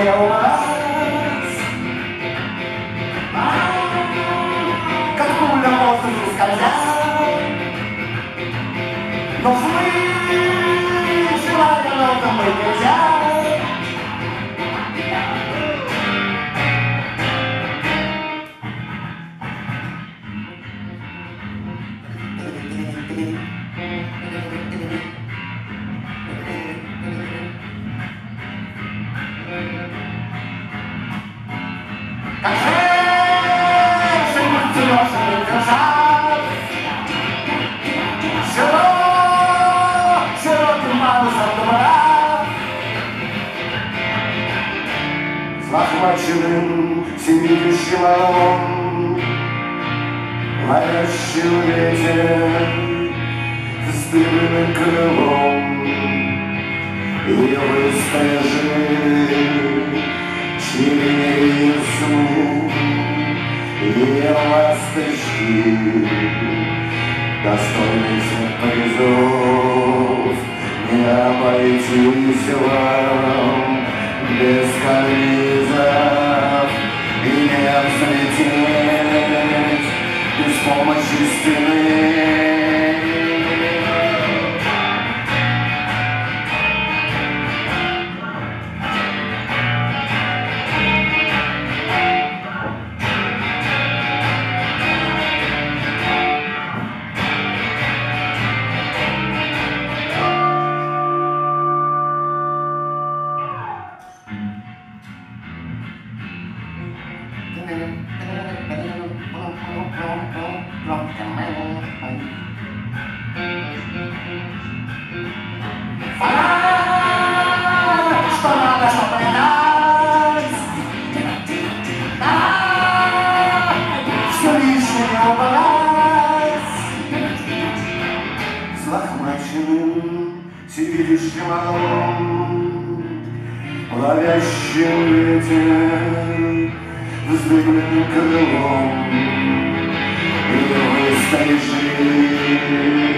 веселье у нас, как пуля в воздухе скользят, но смыть желание нотам быть нельзя. Как женщин тёшек держат, широким парусом добра, захваченным семидющим орлом, ловящим ветер сдвинутым крылом, и выскажи чилинерицу и ласточки, достойны всех призов, не обойтись вам без карнизов и не взлететь без помощи стены. Что надо, что принять, все лишнее не убрать, взлохмаченным всевидящим орлом, ловящим ветер вздыбленным крылом, и вы стоишь